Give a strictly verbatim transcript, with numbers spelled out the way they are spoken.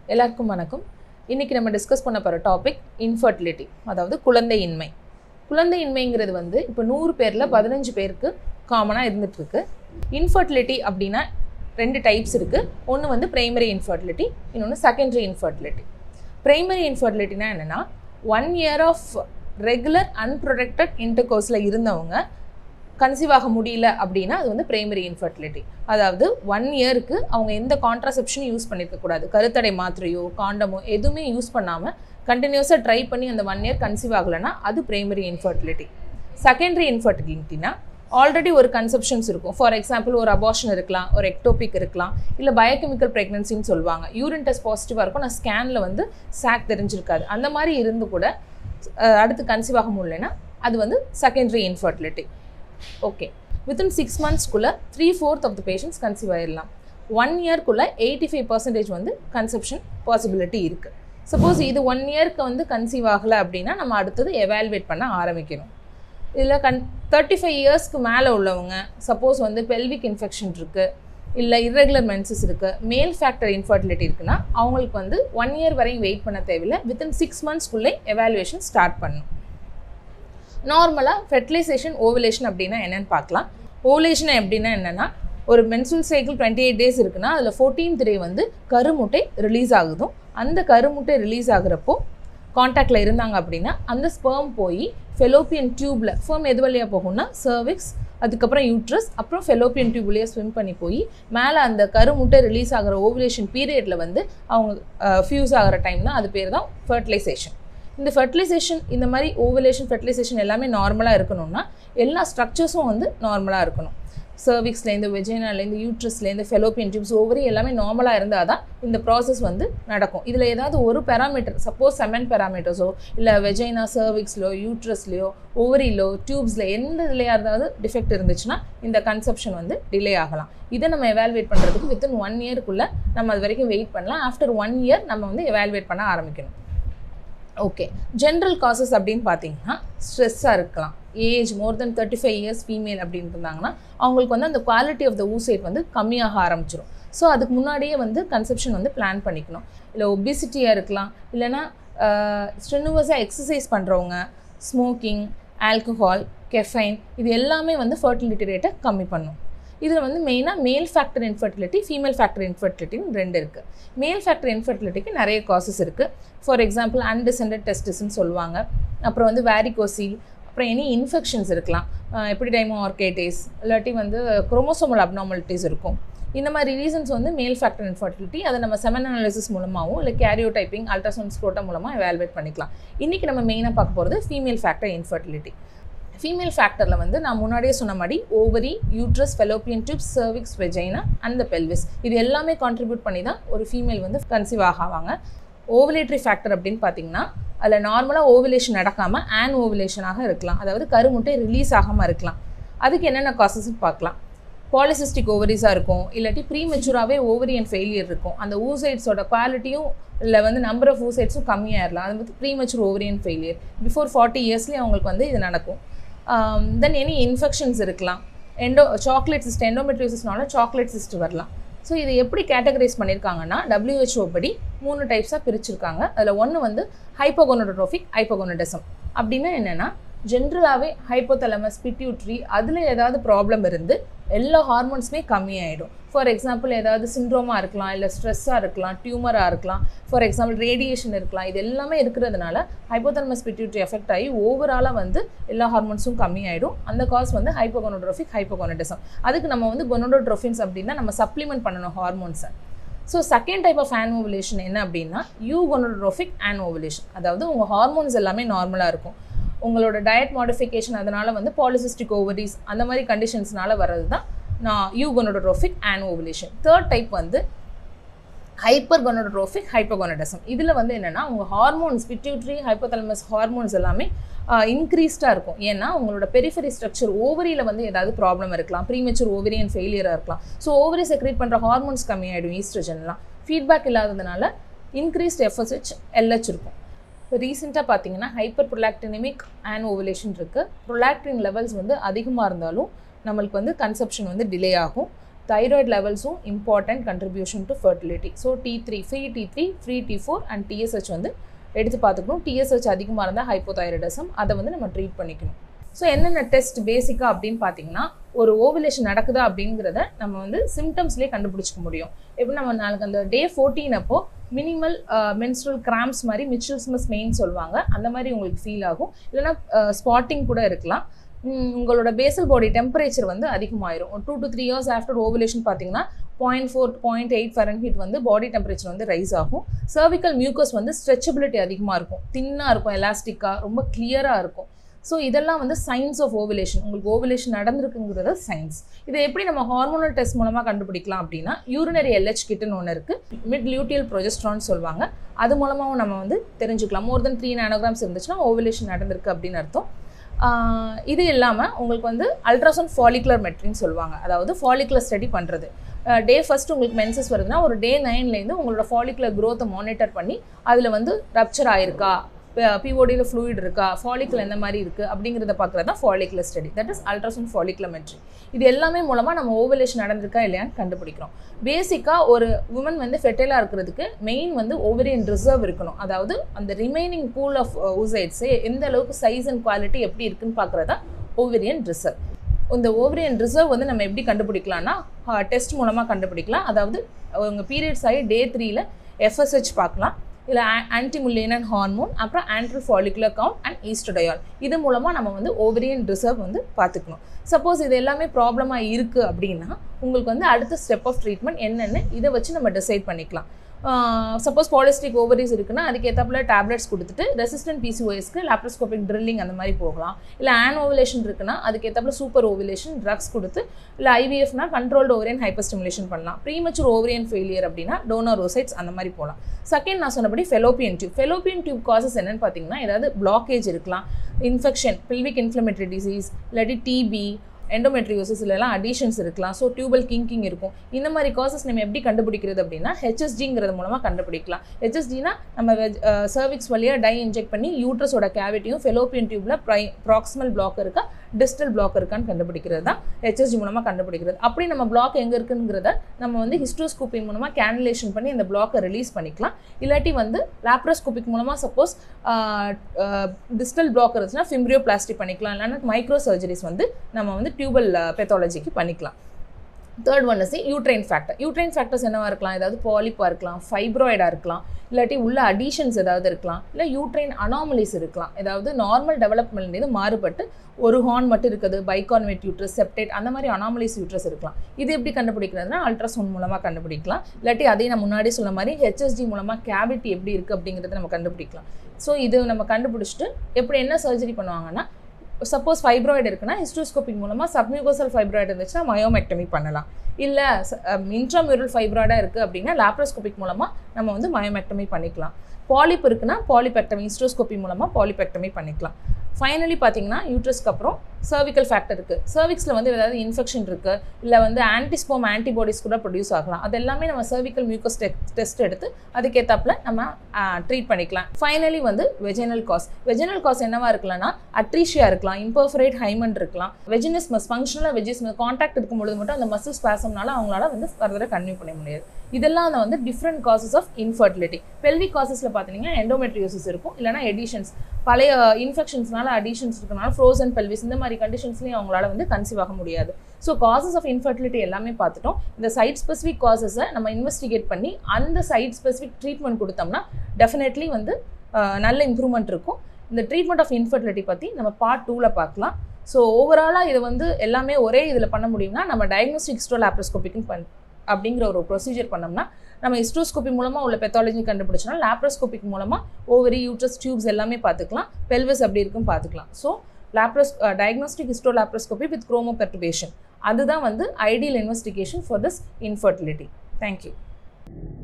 எல்லாருக்கும் வணக்கம். இன்னைக்கு நம்ம டிஸ்கஸ் பண்ண போற டாபிக் இன்ஃபர்டிலிட்டி, அதாவது குழந்தையின்மை. குழந்தையின்மைங்கிறது வந்து இப்போ நூறு பேர்ல பதினஞ்சு பேருக்கு காமனா இருந்துட்டு இருக்கு. இன்ஃபர்டிலிட்டி அப்படின்னா ரெண்டு டைப்ஸ் இருக்கு. ஒன்று வந்து பிரைமரி இன்ஃபர்டிலிட்டி, இன்னொன்று செகண்டரி இன்ஃபர்டிலிட்டி. பிரைமரி இன்ஃபர்டிலிட்டினா என்னன்னா, one year of regular unprotected இன்டர்கோர்ஸில் இருந்தவங்க கன்சீவ் ஆக முடியல அப்படின்னா அது வந்து பிரைமரி இன்ஃபர்டிலிட்டி. அதாவது ஒன் இயருக்கு அவங்க எந்த கான்ட்ராசெப்ஷனும் யூஸ் பண்ணியிருக்கக்கூடாது. கருத்தடை மாத்திரையோ காண்டமோ எதுவுமே யூஸ் பண்ணாமல் கண்டினியூஸாக ட்ரை பண்ணி அந்த ஒன் இயர் கன்சீவ் ஆகலைன்னா அது பிரைமரி இன்ஃபர்டிலிட்டி. செகண்டரி இன்ஃபர்டிலிட்டினா ஆல்ரெடி ஒரு கன்செப்ஷன்ஸ் இருக்கும். ஃபார் எக்ஸாம்பிள் ஒரு அபார்ஷன் இருக்கலாம், ஒரு எக்டோபிக் இருக்கலாம், இல்லை பயோகெமிக்கல் ப்ரெக்னன்சின்னு சொல்லுவாங்க. யூரின் டெஸ்ட் பாசிட்டிவாக இருக்கும், நான் ஸ்கேனில் வந்து சாக் தெரிஞ்சிருக்காது. அந்த மாதிரி இருந்து கூட அடுத்து கன்சீவ் ஆக முடியலன்னா அது வந்து secondary infertility. Okay, within six மந்த்ஸ்க்குள்ளே three fourth of the patients conceive ஆகிடலாம். ஒன் இயர்க்குள்ளே எயிட்டி ஃபைவ் பர்சன்டேஜ் வந்து கன்செப்ஷன் பாசிபிலிட்டி இருக்குது. சப்போஸ் இது ஒன் இயர்க்கு வந்து கன்சீவ் ஆகலை அப்படின்னா நம்ம அடுத்தது எவாலுவேட் பண்ண ஆரம்பிக்கணும். இதில் கன் தேர்ட்டி ஃபைவ் இயர்ஸ்க்கு மேலே உள்ளவங்க சப்போஸ் வந்து பெல்விக் இன்ஃபெக்ஷன் இருக்குது, இல்லை இர்ரெகுலர் மென்சஸ் இருக்குது, மேல் ஃபேக்டர் இன்ஃபர்டிலிட்டி இருக்குன்னா அவங்களுக்கு வந்து ஒன் இயர் வரையும் வெயிட் பண்ண தேவையில்லை. வித்தின் சிக்ஸ் மந்த்ஸ்க்குள்ளே எவாலுவேஷன் ஸ்டார்ட் பண்ணணும். நார்மலாக ஃபெர்டிலைசேஷன் ஓவுலேஷன் அப்படின்னா என்னென்னு பார்க்கலாம். ஓவுலேஷன் எப்படின்னா என்னென்னா, ஒரு menstrual cycle twenty eight days இருக்குன்னா அதில் ஃபோர்டீன்த் டே வந்து கருமுட்டை ரிலீஸ் ஆகுதும். அந்த கருமுட்டை ரிலீஸ் ஆகுறப்போ காண்டாக்டில் இருந்தாங்க அப்படின்னா அந்த ஸ்பெர்ம் போய் ஃபெலோப்பியன் டியூப்பில், ஸ்பெர்ம் எது வழியாக போகும்னா சர்விக்ஸ், அதுக்கப்புறம் யூட்ரஸ், அப்புறம் ஃபெலோப்பியன் டியூப் வழியாக ஸ்விம் பண்ணி போய் மேலே அந்த கருமுட்டை ரிலீஸ் ஆகிற ஓவுலேஷன் பீரியடில் வந்து அவங்க ஃபியூஸ் ஆகிற டைம் தான், அது பேர் தான் ஃபெர்டிலைசேஷன். இந்த ஃபெர்டிலைசேஷன், இந்த மாதிரி ஓவுலேஷன் ஃபெர்டிலைசேஷன் எல்லாமே நார்மலாக இருக்கணும்னா எல்லா ஸ்ட்ரக்சர்ஸும் வந்து நார்மலாக இருக்கணும். சர்விக்ஸ்லேருந்து, வெஜைனாலேருந்து, யூட்ரஸ்லேருந்து, ஃபெலோப்பியன் டியூப்ஸ், ஓவரி எல்லாமே நார்மலாக இருந்தால் தான் இந்த ப்ராசஸ் வந்து நடக்கும். இதில் ஏதாவது ஒரு பேராமீட்டர், சப்போஸ் செவன் பேராமீட்டர்ஸோ இல்லை வெஜைனா, சர்விக்ஸ்லையோ, யூட்ரஸ்லையோ, ஓவரிலோ, டியூப்ஸில் எந்த இதுலையாக இருந்தாவது டிஃபெக்ட் இருந்துச்சுன்னா இந்த கன்செப்ஷன் வந்து டிலே ஆகலாம். இதை நம்ம எவாலுவேட் பண்ணுறதுக்கு வித்தின் ஒன் இயருக்குள்ளே நம்ம அது வரைக்கும் வெயிட் பண்ணலாம். ஆஃப்டர் ஒன் இயர் நம்ம வந்து எவாலுவேட் பண்ண ஆரம்பிக்கணும். ஓகே, ஜென்ரல் காசஸ் அப்படின்னு பார்த்தீங்கன்னா ஸ்ட்ரெஸ்ஸாக இருக்கலாம். Age more then thirty five years female அப்படின்னு இருந்தாங்கன்னா அவங்களுக்கு வந்து அந்த குவாலிட்டி ஆஃப் த ஊசைட் வந்து கம்மியாக ஆரம்பிச்சிடும். ஸோ அதுக்கு முன்னாடியே வந்து கன்செப்ஷன் வந்து பிளான் பண்ணிக்கணும். இல்லை ஒபிசிட்டியாக இருக்கலாம், இல்லைனா ஸ்ட்ரெனுவஸாக எக்ஸசைஸ் பண்ணுறவங்க, ஸ்மோக்கிங், ஆல்கஹால், கெஃபைன், இது எல்லாமே வந்து ஃபர்டிலிட்டி ரேட்டை கம்மி பண்ணும். இதில் வந்து மெயினாக male factor infertility, female factor இன்ஃபர்டிலிட்டின்னு ரெண்டு இருக்குது. மேல் ஃபேக்டர் இன்ஃபர்டிலிட்டிக்கு நிறைய காசஸ் இருக்குது. ஃபார் எக்ஸாம்பிள் அன்டிசெண்டட் டெஸ்டிஸ்ன்னு சொல்லுவாங்க. அப்புறம் வந்து வேரிகோசீல், அப்புறம் எனி இன்ஃபெக்ஷன்ஸ் இருக்கலாம், எபிடைமோ ஆர்கேட்டேஸ், இல்லாட்டி வந்து குரோமோசோமல் அப்நார்மாலிட்டிஸ் இருக்கும். இந்த மாதிரி ரீசன்ஸ் வந்து மேல் ஃபேக்டர் இன்ஃபர்டிலிட்டி. அதை நம்ம செமன் அனாலிசிஸ் மூலமாகவும் இல்லை கேரியோடைப்பிங், அல்ட்ராசவுண்ட் ஸ்க்ரோட்டா மூலமாக எவாலுவேட் பண்ணிக்கலாம். இன்றைக்கி நம்ம மெயினாக பார்க்க போகிறது ஃபீமேல் ஃபேக்டர் இன்ஃபர்டிலிட்டி. ஃபீமேல் ஃபேக்டரில் வந்து நான் முன்னாடியே சொன்ன மாதிரி ovary, uterus, fallopian tubes, cervix, vagina and the pelvis, இது எல்லாமே கான்ட்ரிபியூட் பண்ணி தான் ஒரு ஃபீமேல் வந்து கன்சீவ் ஆகாவாங்க. ஓவுலேட்டரி ஃபேக்டர் அப்படின்னு பார்த்தீங்கன்னா அதில் நார்மலாக ஓவுலேஷன் நடக்காமல் ஆன் ஓவுலேஷனாக இருக்கலாம், அதாவது கருமுட்டை ரிலீஸ் ஆகாமல் இருக்கலாம். அதுக்கு என்னென்ன காசஸ்ன்னு பார்க்கலாம். பாலிசிஸ்டிக் ஓவரிஸாக இருக்கும், இல்லாட்டி ப்ரீ மெச்சூராகவே ஓவரியன் ஃபெயிலியர் இருக்கும், அந்த ஊசைட்ஸோட குவாலிட்டியும் இல்லை வந்து நம்பர் ஆஃப் ஊசைட்ஸும் கம்மியாகிடலாம். அது வந்து premature ovarian failure before forty இயர்ஸ்லேயே அவங்களுக்கு வந்து இது நடக்கும். தென் எனி இன்ஃபெக்ஷன்ஸ் இருக்கலாம். எண்டோ சாக்லேட் சிஸ்ட், எண்டோமெட்ரியோசிஸ்னால சாக்லேட் சிஸ்ட் வரலாம். ஸோ இதை எப்படி கேட்டகரைஸ் பண்ணியிருக்காங்கன்னா டபிள்யூஹெச்ஓ படி மூணு டைப்ஸாக பிரிச்சிருக்காங்க. அதில் ஒன்று வந்து ஹைப்போகோனோட்ரோபிக், ஹைப்போகோனோடிசம். அப்படின்னா என்னென்னா, ஜென்ரலாகவே ஹைப்போதலமஸ், பிட்யூட்ரி, அதில் ஏதாவது ப்ராப்ளம் இருந்து எல்லா ஹார்மோன்ஸுமே கம்மியாயிடும். ஃபார் எக்ஸாம்பிள் ஏதாவது சிண்ட்ரோமாக இருக்கலாம், இல்லை ஸ்ட்ரெஸ்ஸாக இருக்கலாம், டியூமராக இருக்கலாம், ஃபார் எக்ஸாம்பிள் ரேடியேஷன் இருக்கலாம். இது எல்லாமே இருக்கிறதுனால ஹைப்போதலமஸ், பிட்யூட்ரி எஃபெக்ட் ஆகி ஓவராலாக வந்து எல்லா ஹார்மோன்ஸும் கம்மியாயிடும். அந்த காஸ் வந்து ஹைப்போகோனோட்ரோபிக், ஹைப்போகோனோடிசம். அதுக்கு நம்ம வந்து கொனோடோட்ரோஃபின்ஸ் அப்படின்னா நம்ம சப்ளிமெண்ட் பண்ணணும் ஹார்மோன்ஸை. So second type of anovulation என்ன அப்படின்னா யூகோனோட்ரோபிக் ஆன் ஓவுலேஷன். அதாவது உங்கள் ஹார்மோன்ஸ் எல்லாமே நார்மலாக இருக்கும், உங்களோட டயட் மாடிஃபிகேஷன் அதனால் வந்து பாலிசிஸ்டிக் ஓவரிஸ் அந்த மாதிரி கண்டிஷன்ஸ்னால வர்றது தான் நான் eugonadotropic anovulation. Third type வந்து ஹைப்பர் கொனோட்ரோபிக், ஹைப்போகோனோடிசம். இதில் வந்து என்னென்னா உங்கள் ஹார்மோன்ஸ், பிட்யூட்ரி, ஹைப்போதலமஸ் ஹார்மோன்ஸ் எல்லாமே இன்க்ரீஸ்டாக இருக்கும். ஏன்னா உங்களோட பெரிஃபெரி ஸ்ட்ரக்சர் ஓவரியில் வந்து ஏதாவது ப்ராப்ளம் இருக்கலாம், ப்ரீமெச்சூர் ஓவரியன் ஃபெயிலியராக இருக்கலாம். ஸோ ஓவரி செக்ரேட் பண்ணுற ஹார்மோன்ஸ் கம்மியாயிடும், ஈஸ்ட்ரஜன்லாம். ஃபீட்பேக் இல்லாததுனால இன்க்ரீஸ்ட் எஃப்எஸ்ஹெச், எல்ஹெச் இருக்கும். இப்போ ரீசெண்டாக பார்த்தீங்கன்னா ஹைப்பர் ப்ரொலாக்டினிமிக் ஆன் ஓவுலேஷன் இருக்குது. ப்ரொலாக்டின் லெவல்ஸ் வந்து அதிகமாக இருந்தாலும் நம்மளுக்கு வந்து கன்செப்ஷன் வந்து டிலே ஆகும். thyroid levels are important contribution to fertility. So T three, free T three, free T four and T S H வந்து எடுத்து பார்த்துக்கணும். T S H அதிகமாக இருந்தால் hypothyroidism, அதை வந்து நம்ம ட்ரீட் பண்ணிக்கணும். ஸோ என்னென்ன டெஸ்ட் பேசிக்காக அப்படின்னு பார்த்தீங்கன்னா, ஒரு ஓவுலேஷன் நடக்குதா அப்படிங்கிறத நம்ம வந்து சிம்டம்ஸ்லேயே கண்டுபிடிச்சிக்க முடியும். எப்படி நம்ம நாளைக்கு அந்த டே ஃபோர்டீன் அப்போ மினிமல் மென்ஸ்ட்ரல் கிராம்ஸ் மாதிரி மிச்சல்ஸ்மஸ் மெயின் சொல்லுவாங்க, அந்த மாதிரி உங்களுக்கு ஃபீல் ஆகும். இல்லைனா ஸ்பாட்டிங் கூட இருக்கலாம். உங்களோட பேசல் பாடி டெம்பரேச்சர் வந்து அதிகமாயிரும். Two to three years after ovulation பார்த்தீங்கன்னா point four point eight Fahrenheit வந்து பாடி டெம்பரேச்சர் வந்து ரைஸ் ஆகும். சர்விக்கல் மியூக்கஸ் வந்து ஸ்ட்ரெச்சபிலிட்டி அதிகமாக இருக்கும், தின்னாக இருக்கும், எலாஸ்டிக்காக ரொம்ப கிளியராக இருக்கும். ஸோ இதெல்லாம் வந்து சைன்ஸ் ஆஃப் ஓவுலேஷன். உங்களுக்கு ஓவுலேஷன் நடந்திருக்குங்கிறத சைன்ஸ். இதை எப்படி நம்ம ஹார்மோனல் டெஸ்ட் மூலமாக கண்டுபிடிக்கலாம் அப்படின்னா, யூரினரி எல்ஹெச் கிட்னு ஒன்று இருக்குது, மிட் லியூட்டியல் ப்ரொஜெஸ்ட்ரான் சொல்லுவாங்க. அது மூலமாகவும் நம்ம வந்து தெரிஞ்சுக்கலாம். மோர் தென் த்ரீ நானோகிராம்ஸ் இருந்துச்சுன்னா ஓவுலேஷன் நடந்திருக்கு அப்படின்னு அர்த்தம். இது இல்லாமல் உங்களுக்கு வந்து அல்ட்ராசவுண்ட் ஃபாலிகுலர் மெட்ரின்னு சொல்லுவாங்க, அதாவது ஃபாலிகுலர் ஸ்டடி பண்ணுறது. டே ஃபஸ்ட்டு உங்களுக்கு மென்சஸ் வருதுன்னா ஒரு டே நைன்லேருந்து உங்களோட ஃபாலிகுலர் க்ரோத்தை மானிட்டர் பண்ணி அதில் வந்து ரப்சர் ஆயிருக்கா, பிஓடியில் ஃப்ளூயிட் இருக்கா, ஃபாலிகுலர் எந்த மாதிரி இருக்குது அப்படிங்கிறத பார்க்குறது தான் follicular study, that is ultrasound folliculometry. இது எல்லாமே மூலமாக நம்ம ஓவுலேஷன் நடந்திருக்கா இல்லையான்னு கண்டுபிடிக்கிறோம். பேசிக்காக ஒரு உமன் வந்து ஃபெர்டைலாக இருக்கிறதுக்கு மெயின் வந்து ஓவரியன் ரிசர்வ் இருக்கணும். அதாவது அந்த ரிமைனிங் பூல் ஆஃப் ஊசைட்ஸே எந்த அளவுக்கு சைஸ் அண்ட் குவாலிட்டி எப்படி இருக்குன்னு பார்க்குறது தான் ஓவரியன் ரிசர்வ். இந்த ஓவரியன் ரிசர்வ் வந்து நம்ம எப்படி கண்டுபிடிக்கலாம்னா டெஸ்ட் மூலமாக கண்டுபிடிக்கலாம். அதாவது உங்கள் பீரியட்ஸ் ஆகி டே த்ரீல எஃப்எஸ்ஹெச் பார்க்கலாம், இல்லை ஆன்டிமுல்லேனன் ஹார்மோன், அப்புறம் antral follicular count and estradiol. இது மூலமாக நம்ம வந்து ஓவரியன் ரிசர்வ் வந்து பார்த்துக்கணும். சப்போஸ் இது எல்லாமே ப்ராப்ளமாக இருக்குது அப்படின்னா உங்களுக்கு வந்து அடுத்த ஸ்டெப் ஆஃப் ட்ரீட்மெண்ட் என்னென்னு இதை வச்சு நம்ம டிசைட் பண்ணிக்கலாம். சப்போஸ் பாலிஸ்டிக் ஓவரிஸ் இருக்குன்னா அதுக்கு ஏற்றாப்புல டேப்லெட்ஸ் கொடுத்துட்டு ரெசிஸ்டன்ட் பிசிஓஎஸ்க்கு லாப்ரோஸ்கோபிக் ட்ரில்லிங் அந்த மாதிரி போகலாம். இல்லை ஆன் ஓவுலேஷன் இருக்குன்னா அதுக்கு ஏற்றாப்புல சூப்பர் ஓவுலேஷன் ட்ரக்ஸ் கொடுத்து, இல்லை ஐவிஎஃப்னா கண்ட்ரோல்டு ஓவரியன் ஹைப்பர் ஸ்டிமுலேஷன் பண்ணலாம். ப்ரீமெச்சூர் ஓவரியன் ஃபெயிலியர் அப்படின்னா டோனர் ஓசைட்ஸ் அந்த மாதிரி போகலாம். செகண்ட் நான் சொன்னபடி fallopian tube. Fallopian tube causes என்னென்னு பார்த்தீங்கன்னா, ஏதாவது பிளாக்கேஜ் இருக்கலாம், இன்ஃபெக்ஷன், பில்விக் இன்ஃப்ளமேட்டரி டிசீஸ், இல்லாட்டி டிபி, எண்டோமெட்ரியோசிஸ் இல்லைலாம் அடிஷன்ஸ் இருக்கலாம். ஸோ டியூபல் கிங்கிங் இருக்கும். இந்த மாதிரி காசஸ் நம்ம எப்படி கண்டுபிடிக்கிறது அப்படின்னா ஹெச்எஸ்ஜிங்கிறது மூலமாக கண்டுபிடிக்கலாம். ஹெச்எஸ்ஜினா நம்ம சர்விக்ஸ் வழியாக டை இன்ஜெக்ட் பண்ணி யூட்ரஸோட கேவிட்டியும் ஃபெலோப்பியன் டியூப்ல ப்ரை ப்ராக்சிமல் பிளாக் இருக்கா, டிஸ்டல் பிளாக் இருக்கான்னு கண்டுபிடிக்கிறது தான் ஹெச்எஸ்ஜி மூலமாக கண்டுபிடிக்கிறது. அப்படி நம்ம பிளாக் எங்கே இருக்குங்கிறத நம்ம வந்து ஹிஸ்டோஸ்கோப்பி மூலமாக கேனுலேஷன் பண்ணி அந்த பிளாக்கை ரிலீஸ் பண்ணிக்கலாம். இல்லாட்டி வந்து லாப்ரோஸ்கோபிக் மூலமாக சப்போஸ் டிஸ்டல் பிளாக் இருந்துச்சுன்னா ஃபிம்ப்ரியோபிளாஸ்டி பண்ணிக்கலாம். இல்லைன்னா மைக்ரோ சர்ஜரிஸ் வந்து நம்ம வந்து டியூபல் பெத்தாலஜிக்கு பண்ணிக்கலாம். Third one is uterine factor. Uterine factors என்னவா இருக்கலாம், ஏதாவது பாலிப்பாக இருக்கலாம், ஃபைப்ராய்டாக இருக்கலாம், இல்லாட்டி உள்ள அடிஷன்ஸ் ஏதாவது இருக்கலாம், இல்லை யூட்ரைன் அனாமலிஸ் இருக்கலாம். ஏதாவது நார்மல் டெவலப்மெண்ட் மாறுபட்டு ஒரு ஹார்ன் மட்டும் இருக்குது, பைகான்வேட் யூட்ரஸ், செப்டேட், அந்த மாதிரி அனாமலிஸ் யூட்ரஸ் இருக்கலாம். இது எப்படி கண்டுபிடிக்கிறதுனா அல்ட்ராசவுண்ட் மூலமாக கண்டுபிடிக்கலாம். இல்லாட்டி அதே நான் முன்னாடி சொன்ன மாதிரி ஹெச்எஸ்ஜி மூலமாக கேவிட்டி எப்படி இருக்குது அப்படிங்கிறத நம்ம கண்டுபிடிக்கலாம். ஸோ இது நம்ம கண்டுபிடிச்சிட்டு எப்படி என்ன சர்ஜரி பண்ணுவாங்கன்னா, சப்போஸ் ஃபைப்ராய்டு இருக்குன்னா ஹிஸ்டோஸ்கோபிக் மூலமாக சப்மியூகோசல் ஃபைப்ராய்டு இருந்துச்சுன்னா மயோமெக்டமி பண்ணலாம். இல்லை இன்ட்ராமியூரல் ஃபைப்ராய்டாக இருக்குது அப்படின்னா லாப்ரோஸ்கோபிக் மூலமாக நம்ம வந்து மயோமெக்டமி பண்ணிக்கலாம். பாலிப் இருக்குன்னா பாலிபெக்டமி, ஹிஸ்டோஸ்கோபி மூலமாக பாலிபெக்டமி பண்ணிக்கலாம். ஃபைனலி பார்த்தீங்கன்னா யூட்ரஸ்க்கு அப்புறம் சர்விக்கல் ஃபேக்டர் இருக்குது. சர்விக்ஸில் வந்து ஏதாவது இன்ஃபெக்ஷன் இருக்குது, இல்லை வந்து ஆன்டிஸ்போம் ஆன்டிபாடிஸ் கூட ப்ரொடியூஸ் ஆகலாம். அது எல்லாமே நம்ம சர்விக்கல் மியூக்கஸ் டெஸ்ட் எடுத்து அதுக்கேற்றாப்புல நம்ம ட்ரீட் பண்ணிக்கலாம். ஃபைனலி வந்து வெஜினல் காஸ். வெஜினல் காஸ் என்னவா இருக்கலாம்னா அட்ரீஷியா இருக்கலாம், இம்பர்ஃபரேட் ஹைமன் இருக்கலாம், வெஜினிஸ்மஸ், ஃபங்க்ஷனலாக வெஜிஸ்மஸ் கான்டாக்ட் இருக்கும்பொழுது மட்டும் அந்த மசில் ஸ்பாசம்னால அவங்களால வந்து ஃபர்தராக கன்டினியூ பண்ண முடியாது. இதெல்லாம் வந்து different causes of infertility. Pelvic காசஸில் பார்த்தீங்கன்னா எண்டோமெட்ரியோசிஸ் இருக்கும், இல்லைனா எடிஷன்ஸ், பழைய இன்ஃபெக்ஷன்ஸ்னால அடிஷன்ஸ் இருக்கனால ஃப்ரோசன் பெல்விஸ், இந்த மாதிரி கண்டிஷன்ஸ்லையும் அவங்களால வந்து கன்சீவ் ஆக முடியாது. ஸோ காசஸ் ஆஃப் இன்ஃபர்டிலிட்டி எல்லாமே பார்த்துட்டோம். இந்த சைட் ஸ்பெசிஃபிக் காசஸை நம்ம இன்வெஸ்டிகேட் பண்ணி அந்த சைட் ஸ்பெசிஃபிக் ட்ரீட்மெண்ட் கொடுத்தோம்னா டெஃபினெட்லி வந்து நல்ல இம்ப்ரூவ்மெண்ட் இருக்கும். இந்த ட்ரீட்மெண்ட் ஆஃப் இன்ஃபர்டிலிட்டி பற்றி நம்ம பார்ட் டூவில் பார்க்கலாம். ஸோ ஓவராலாக இது வந்து எல்லாமே ஒரே இதில் பண்ண முடியும்னா நம்ம டயக்னோஸ்டிக் ஹிஸ்டோலாப்ரோஸ்கோபிக்னு பண் அப்படிங்கிற ஒரு ப்ரொசீஜர் பண்ணோம்னா நம்ம ஹிஸ்டோஸ்கோபி மூலமாக உள்ள பெத்தாலஜி கண்டுபிடிச்சோம்னா லாப்ரோஸ்கோபிக் மூலமாக ஓவரி, யூட்ரஸ், டியூப்ஸ் எல்லாமே பார்த்துக்கலாம், பெல்விஸ் அப்படி இருக்கும் பார்த்துக்கலாம். So laparos diagnostic hysterolaparoscopy with chromo perturbation அதுதான் வந்து ideal investigation for this infertility. Thank you.